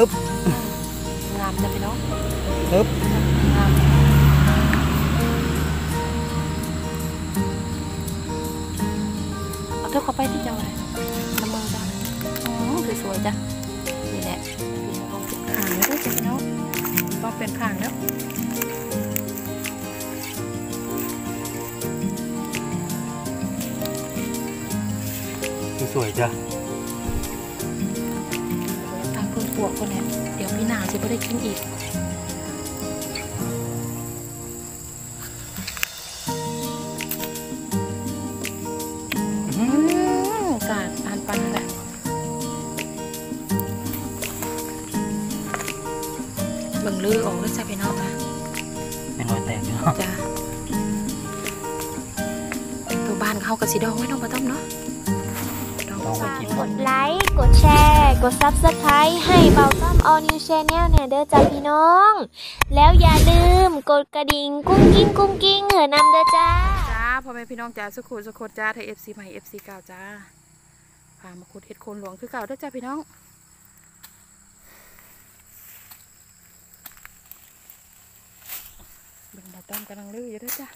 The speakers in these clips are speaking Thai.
อึ๊บงามจ้ะพี่น้องอึ๊บงามเอาเธอเข้าไปที่จังไรละเมอจ้ะสวยๆจ้ะนี่แหละลองเป็นขางแล้วจ้ะพี่น้องลองเป็นขางแล้วสวยจ้ะทางคนปวกคนนี้เดี๋ยวพี่หนาวจะไม่ได้กินอีกกาดอ่านปันแหละเบิ่งลือออกแล้วจ้ะพี่น้องนะเป็นรอยแตกเนาะจ้ะตัวบ้านเขากับสีดองไว้น้องปลาต้อมเนาะฝากกดไลค์กดแชร์กด Subscribe ให้เบาต้อม All New Channel เนี่ยเด้อจ้าพี่น้องแล้วอย่าลืมกดกระดิ่งกุ้งกิ้งเหอะนำเด้อจ้าพ่อแม่พี่น้องจ้าสุขุสุขจ้าไทย FC ใหม่ FC เก่าจ้าพามาขุดเห็ดโคนหลวงคือเก่าเด้อจ้าพี่น้องเบิ่งปลาต้อมกำลังลื้ออยู่เด้อจ้า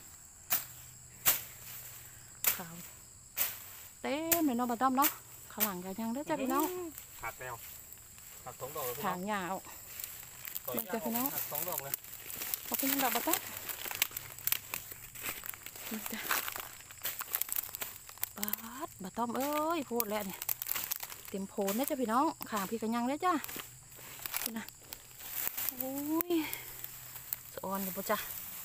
ขาวเต็มเลยน้องปลาต้อมเนาะข้างหลังกันยังเด้อจ้าพี่น้องขาดแล้วขาด2 ดอกเลยถางยาวเบิ่งจ้าพี่น้องขาด2 ดอกเลยขอบคุณดอกปลาต้อมนี่จ้าปลาต้อมเอ้ยพูดแล้วเนี่ยเต็มโพนนะจ้าพี่น้องขางพี่กันยังเลยจ้าคุณนะโอ้ยสอนอยู่ปะจ้า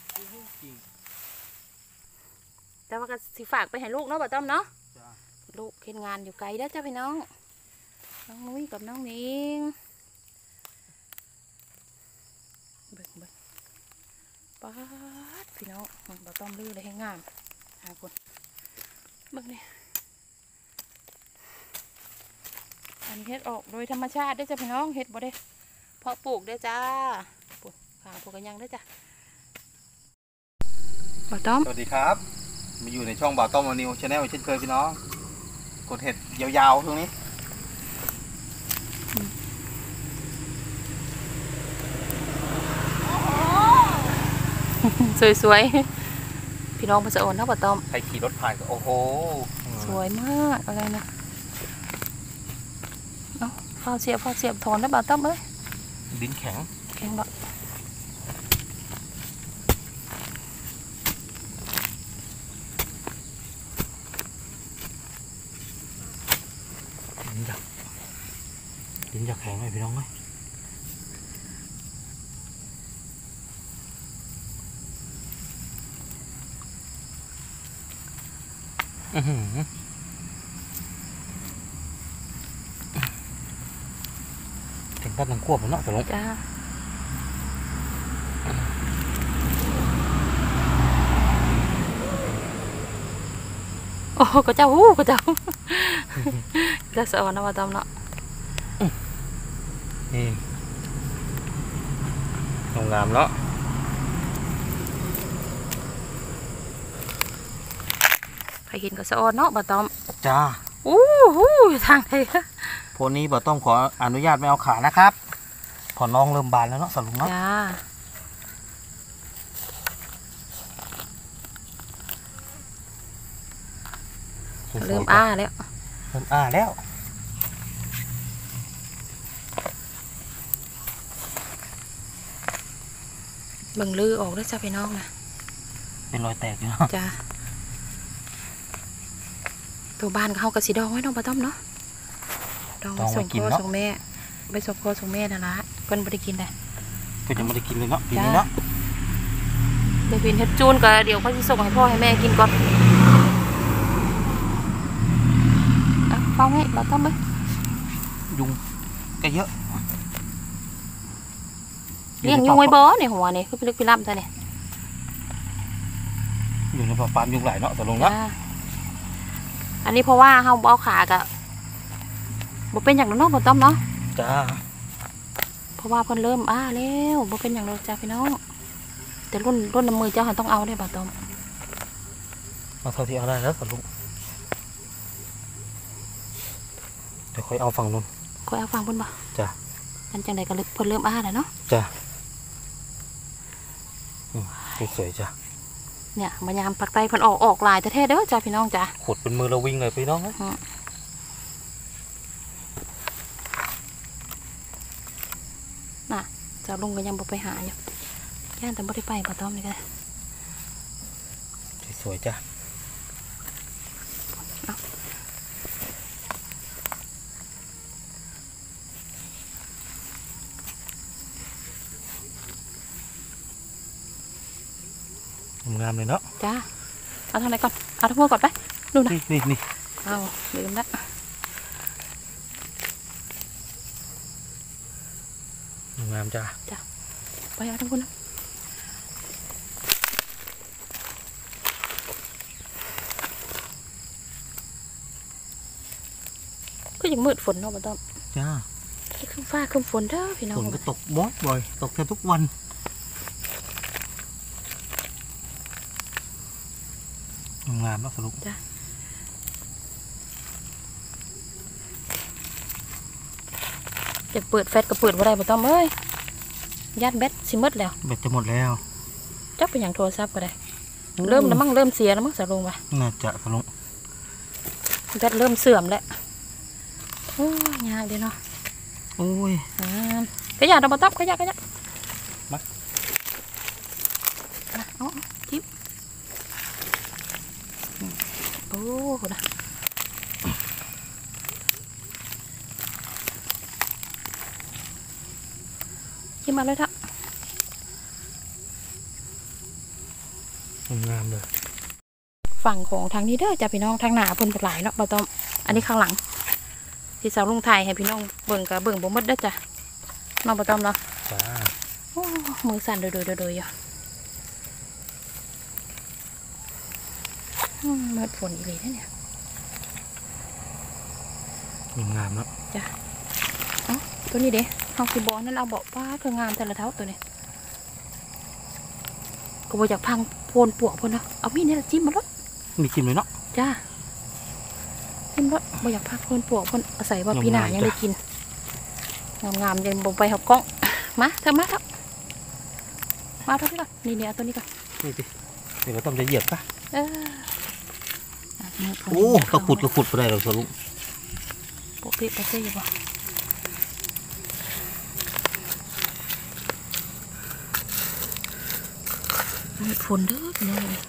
แต่ว่าก็สิฝากไปให้ลูกเนาะปลาต้อมเนาะลูกเข็นงานอยู่ไกลเด้อจ้าพี่น้องน้องนุ้ยกับน้องนิงเบิ่งป๊าดพี่น้องมันปลาต้อมลื้อเลยให้งามหาคนเบิ่งเนี่ยอันเฮ็ดออกโดยธรรมชาติได้จ้ะพี่น้องเฮ็ดบ่ได้เพาะปลูกได้จ้าปลูกขาปลูกกันยังได้จ้ะบ่าวต้อมสวัสดีครับมาอยู่ในช่องบ่าวต้อมนิวชาแนลเช่นเคยพี่น้องกดเห็ดยาวๆตรงนี้สวยๆพี่น้องมาจะโอนเนาะบ่าวต้อมใครขี่รถผ่านก็โอ้โหสวยมากอะไรนะเอาฟ้าเสียบถอนแล้วบ่าวต้อมเอ้ยดินแข็งบ่ดินอยากแข็งไหมพี่น้องไหมถึงตัดน้ำควบแล้วเนาะสรุปจ้าโอ้ก็เจ้าก็เจ้าจะสอนนะว่าต้อมเนาะนี่งามเนาะใครเห็นก็สอนเนาะบ่ต้อมจ้าทางไหนโพนี้บ่ต้อมขออนุญาตไม่เอาขานะครับขอน้องเริ่มบานแล้วเนาะสรุปเนาะจ้าเริ่มอ้าแล้วเบิ่งลือออกได้จ้าพี่น้องนะเป็นรอยแตกเนาะจ้าตัวบ้านเขากับสีดองไว้น้องปลาต้อมเนาะดองส่งพ่อส่งแม่ไปส่งพ่อส่งแม่นะละเพิ่นไม่ได้กินเลยเพิ่นยังไม่ได้กินเลยเนาะปีนี้เนาะเดี๋ยวพินเฮ็ดจูนก็เดี๋ยวเขาจะส่งให้พ่อให้แม่กินก่อนฟังให้ปลาต้อมไหมยุงก็เยอะเลี้ยงยุงไว้บ่ในหัวนี่คือพิลึกพิลั่มซะเนี่ยอยู่ในฟาร์มยุงหลายเนาะตกลงเนาะอันนี้เพราะว่าเขาเอาขากะบ่เป็นอย่างนั้นเนาะบ่ต้อมเนาะจ้าเพราะว่าเพิ่นเริ่มแล้วบ่เป็นอย่างเราจ้าพี่น้องแต่รุ่นน้ำมือเจ้าหันต้องเอาได้บ่ต้อมเอาเท่าที่เอาได้แล้วตกลงเดี๋ยวค่อยเอาฝั่งนู้นค่อยเอาฝั่งบนบ่จ้ากันจังใดก็เพิ่นเริ่มอ้าแล้วเนาะจ้ะสวยจ้ะเนี่ยมายามปักไตเพิ่นออกลายแท้ๆเด้อจ้าพี่น้องจ้าขุดเป็นมือเราวิ่งเลยพี่น้องนะน่ะเจ้าลุงก็ยังบ่ไปหาอยู่ย่านแต่บ่ได้ไปบ่ต้อมนี่ก็สวยจ้ะงามเลยเนาะจ้าเอาทางไหนก่อนเอาทั้งหมดก่อนไปดูนะนี่เอาลืมละงามจ้ะไปเอาทั้งคนนะก็ยังมืดฝนเนาะบ่ต้อมจ้าครึ้มฟ้าครึ้มฝนเด้อพี่น้องฝนก็ตกบ่อยตกแทบทุกวันงามแล้วสรุปจะเปิดแฟลชก็เปิดบ่ได้บ่ต้อมเอ้ยญาติแบตสิหมดแล้วแบตจะหมดแล้วจักเป็นอย่างโทรศัพท์ก็ได้ เริ่มแล้วมั้งเริ่มเสียแล้วมั้งสะลงว่ะน่าจะสรุปแบตเริ่มเสื่อมแล้วโอ้ยยากเดีเนาะโอ้ยก็อยากบ่ต้อมก็อยากมาเอาจิ๊บโอ้โหนะจิ้มมาเลยเถอะงามเลยฝั่งของทางนี้เด้อจ้ะพี่น้องทางหน้าเพิ่นบ่หลายเนาะบ่ต้อมอันนี้ข้างหลังที่สาวลุงไทยให้พี่น้องเบิ่งกับเบิ่งบ่หมดเด้อจ้ะน้องบ่ต้อมเนาะจ้าโอ้มือสั่นโดยอยู่เมื่อฝนอีหลีนะเนี่ยงามเนาะตัวนี้เด้เอาสิบอนั่นเอาเบาะป้าคืองามแต่ละเท้าตัวนี้ก็บ่อยากพังโพนปวกเพิ่นนะเอามีดนี่ละจิ้มมาลดมีจิ้มเลยเนาะจ้าจิ้มลดบ่อยากพังโพนปวกเพิ่นอาศัยว่าพี่หน้ายังได้กินงามๆยังบ่ไปหอบกล้องมาเถอะมาเถอะมาเถอะพี่ก่อนนี่เอาตัวนี้ก่อนนี่สิเดี๋ยวเราต้องจะเหยียบปะเออโอ้กระขุดไปได้เราสรุปโปะเป๊ะเป๊ะอยู่บ่ฝนเด้อเลย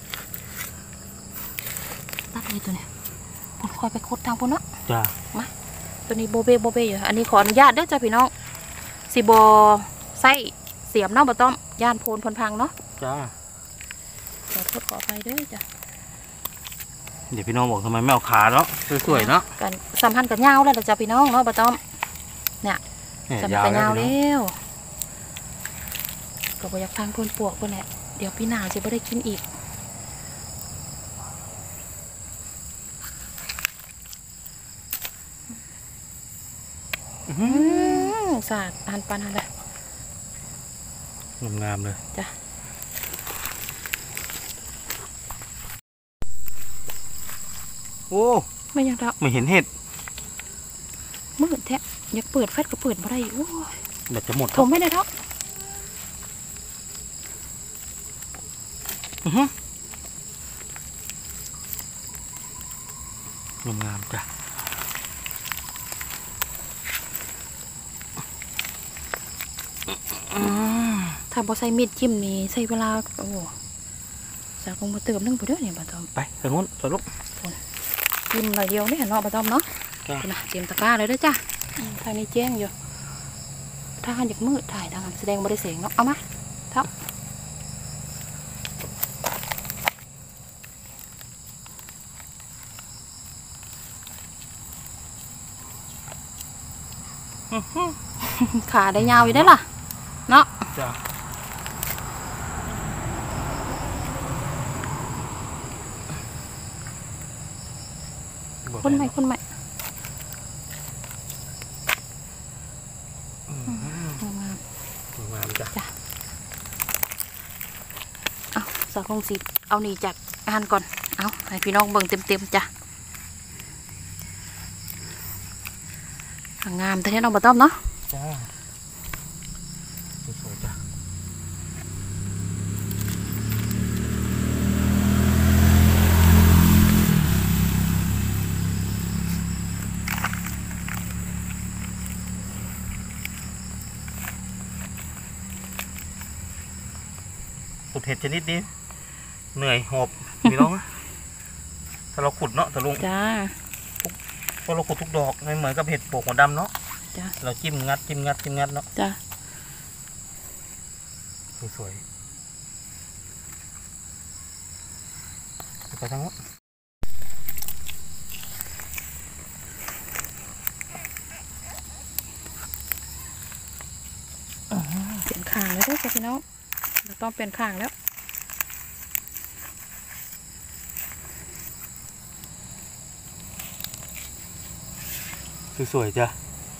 ตัดเลยตัวนี้ผมคอยไปคุดทางพุ่นเนาะจ้ามาตัวนี้โบเบ้อยู่อันนี้ขออนุญาตเด้อจ้าพี่น้องสีโบไส้เสียมเนาะบ่ต้อมย่านโพนพังเนาะจ้าขอโทษขออภัยเด้อจ้ะเดี๋ยวพี่น้องบอกทำไมไม่เอาขาเนาะสวยๆเนาะกันสัมพันธ์กับยาวแล้วจ้าพี่น้องเนาะบ่ต้อมเนี่ยสัมพันธ์กับยาวแล้วก็บ่อยากพังโพนปวกเพิ่นแหละเดี๋ยวพี่หนาวจะไม่ได้กินอีกสาดอันปันอะไรงามเลยจ้ะโอ้ไม่ยังดอกไม่เห็นเห็ดมืดแท้อยากเปิดแฟลชก็เปิดบ่ได้โอ้ยแบตจะหมดผมไม่ได้ทักงามจ้ะถ้าบ่ใส่มีดจิ้มนี่ใช้เวลาโอ้สาวคงมาเติมนึงบ่เด้อเนี่ยบ่ต้อมไปทางนู้นสรุปจิ้มหน่อยเดียวเนี่ยเนาะบ่ต้อมเนาะจ้ะนะเตรียมตะกร้าเลยเด้อจ้ะทางนี้แจ้งอยู่ถ้าหันอยากมืดถ่ายทางนั้นแสดงบ่ได้เสียงเนาะเอามาทับขาได้ยาวอยู่ได้อล่ะเนาะจ้ะคนใหม่งามงามจ้ะเอาสาวคงสิเอานี่จากงานก่อนเอาให้พี่น้องเบิ่งเต็มๆจ้ะงามแต่เนี้ยน้องบ่ต้อมเนาะจ้าขุดเห็ดชนิดนี้เหนื่อยหอบพี่น้องถ้าเราขุดเนาะตะลุงจ้าพอเราขุดทุกดอกไม่เหมือนกับเห็ดปวกหัวดำเนาะจ้าเราจิ้มงัดเนาะจ้าสวยๆไปทางโน้นเปลี่ยนข้างแล้วจ้ะพี่น้องเราต้องเปลี่ยนข้างแล้วสวยๆจ้ะ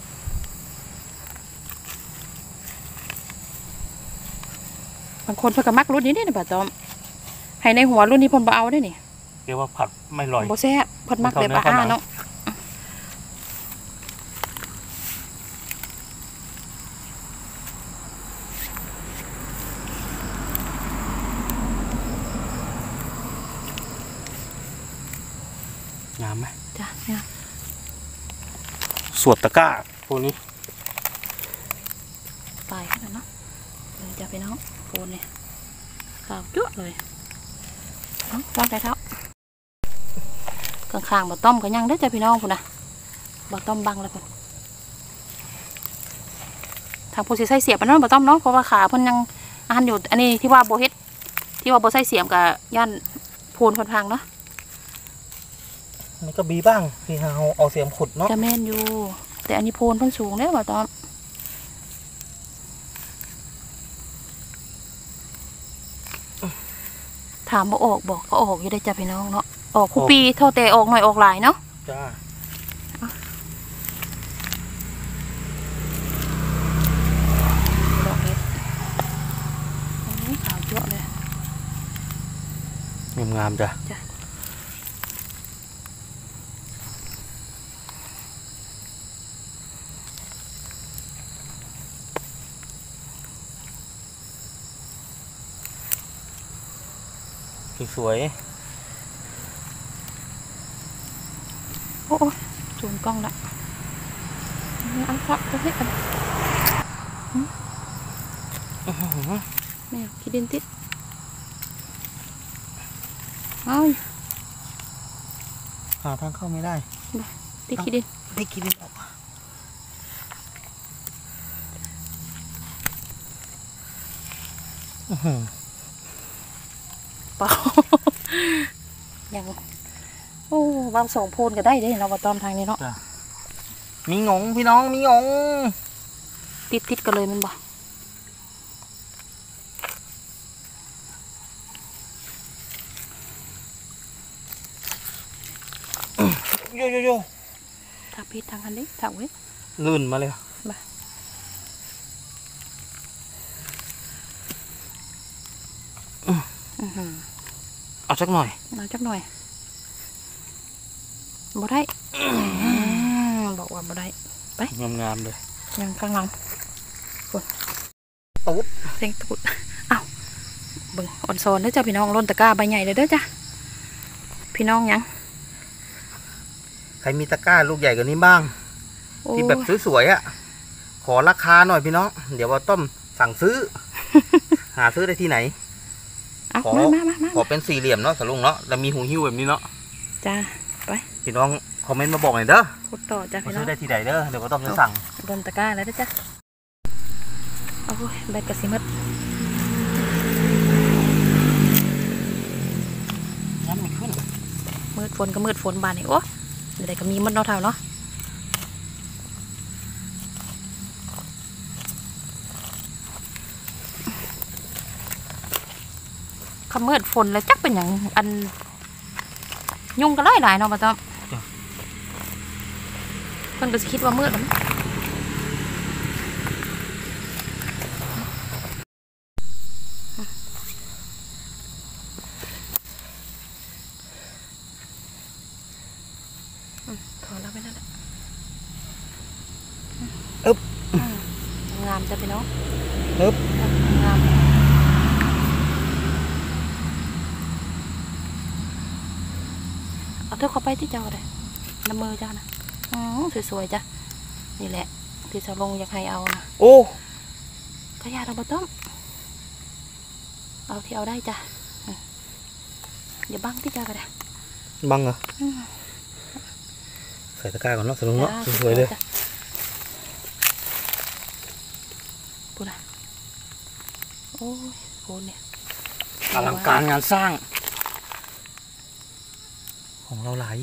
บางคนเพิ่นก็มักรุ่นนี้นี่บ่ตอมให้ในหัวรุ่นนี้เพิ่นบ่เอาได้นี่เรียกว่าผัดไม่ลอยบ่แซ่บเพิ่นมักแบบอ้าเนาะงามไหมจ้ะเนี่ยสวดตะกร้าพวกนี้ตายขนาดเนาะเลยจ้ะพี่น้องโฟนเนี่ยขาวจั๊วะเลยเอ้าวางใจเท้าข้างๆบ่ต้อมก็ยังเด้อจ้ะพี่น้องพุ่นน่ะบ่ต้อมบังแล้วพุ่นทางผู้สิใส่เสียบอันนั้นบ่ต้อมเนาะเพราะว่าขาเพิ่นยังอันอยู่อันนี้ที่ว่าบ่เฮ็ดที่ว่าบ่ใส่เสียบกับย่านโพนเพิ่นพังเนาะมันก็บีบ้างที่เราเอาเสียมขุดเนาะจะแม่นอยู่แต่อันนี้โพนเพิ่นสูงเด้อบ่ต้อมถามบ่ออกบอกก็ออกอยู่ได้จ้ะพี่น้องเนาะออกคู่ปีเท่าแต่ออกหน่อยออกหลายเนาะจ้าดอกเห็ดอันนี้ขาวเยอะเลยงามๆจ้ะจ้ะสวยโอ้ยจูนกล้องละเอาเพราะจะให้กันแม่คิดดินติดเอาหาทางเข้าไม่ได้ติดคิดดินได้กินออกเปล่ายังโอ้วางสองโพนก็ได้เด้เราตอมทางนี้เนาะมีงงพี่น้องมีงงติดกันเลยมันบ่โยทางพิษทางอันนี้ทางเว้ยลื่นมาเลย เอาสักหน่อยเอาจักหน่อยบ่ได้บอกว่าบ่ได้งามๆเลยยังกลางหลังตูดเซ็งตูดอ้าวเบิ่งอ่อนซอนเด้อจ้ะพี่น้องล้นตะกร้าใบใหญ่เลยเด้อจ้ะพี่น้องยังใครมีตะกร้าลูกใหญ่กว่านี้บ้างโอ้ที่แบบสวยๆอ่ะขอราคาหน่อยพี่น้องเดี๋ยวว่าต้มสั่งซื้อ หาซื้อได้ที่ไหนเอาขอมาขอเป็นสี่เหลี่ยมเนาะสลุงเนาะแล้วมีหูหิ้วแบบนี้เนาะจ้าไปพี่น้องคอมเมนต์มาบอกหน่อยเด้อขุดต่อจ้ะมาพี่น้ซื้ออง ได้ที่ไหนเด้อเดี๋ยวว่าต้มจะสั่งล้นตะกร้าแล้วเด้อจ้ะโอ้ยแบตกระสิมัดน้ำไม่ขึ้นมืดฝนก็มืดฝนบานนี่โอ้เดี๋ยวก็มีมัดเนาะเท่าเนาะขมืดฝนแล้วจักเป็นอย่างอันยุงก็ไล่หลายเนาะป้าต้อมเพิ่นก็สิคิดว่ามืดแล้วมั้งถอนแล้วไปนั่นแหละงามจะไปเนาะอึ๊บงามเอาเธอเข้าไปที่เจ้าเลยน้ำมือเจ้านะสวยๆจ้ะนี่แหละที่สาวลงอยากให้เอานะโอ้ก็ยาเราบ่ต้องเอาที่เอาได้จ้ะเดี๋ยวบังที่จ้าก็ได้บังเหรอใส่ตะกร้าก่อนเนาะสนุกเนาะสวยๆเลยปูนะโอ้ยโคนเนี่ยอลังการงานสร้าง ของเราหลาย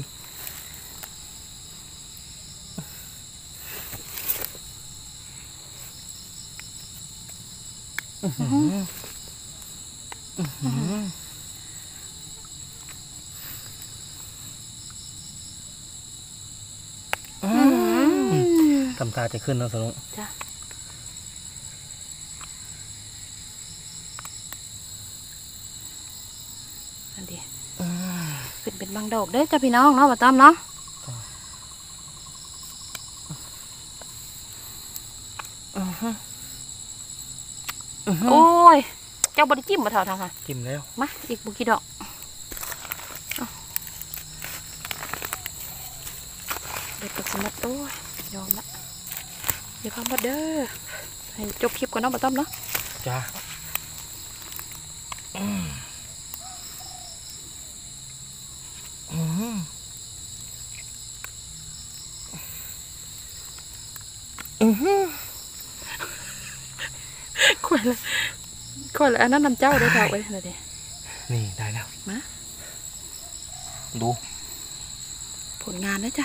ทำตาจะขึ้นแล้วสนุกจ้ะอันดีขึ้นเป็นบางดอกเด้อจ้ะพี่น้องเนาะบ่ต้อมเนาะโอ้ยเจ้าบริจิ้มมาเท่าทางค่ะจิ้มแล้วมาอีกบุกี่ดอกเด็ดกับสมัดโอ้ยยอมละเดี๋ยวพามาเด้อให้จบคลิปก่อนเนาะบ่ต้อมเนาะจ้าควายเลยอันนั้นนำเจ้าได้เท่าเอ้ยเดี๋ยวนี่ได้แล้วมาดูผลงานนะจ้ะ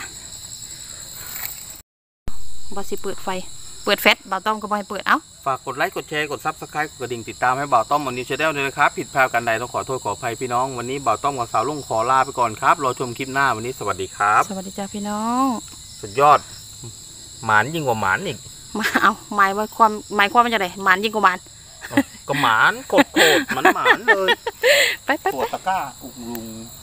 บาสิเปิดไฟเปิดแฟตบ่าวต้อมก็บ่ให้เปิดเอ้าฝากกดไลค์กดแชร์กดซับสไครต์กดกระดิ่งติดตามให้บ่าวต้อมวันนี้ชาแนลด้วยนะครับผิดพลาดกันใดต้องขอโทษขออภัยพี่น้องวันนี้บ่าวต้อมกับสาวลุงขอลาไปก่อนครับรอชมคลิปหน้าวันนี้สวัสดีครับสวัสดีจ้าพี่น้องสุดยอดหมานยิ่งกว่าหมานอีกมาเอาหมายความมันจะไหนหมานยิ่งกว่าหมานก็หมานโคตรมันหมานเลยไปตัวตะกร้าอุกลุง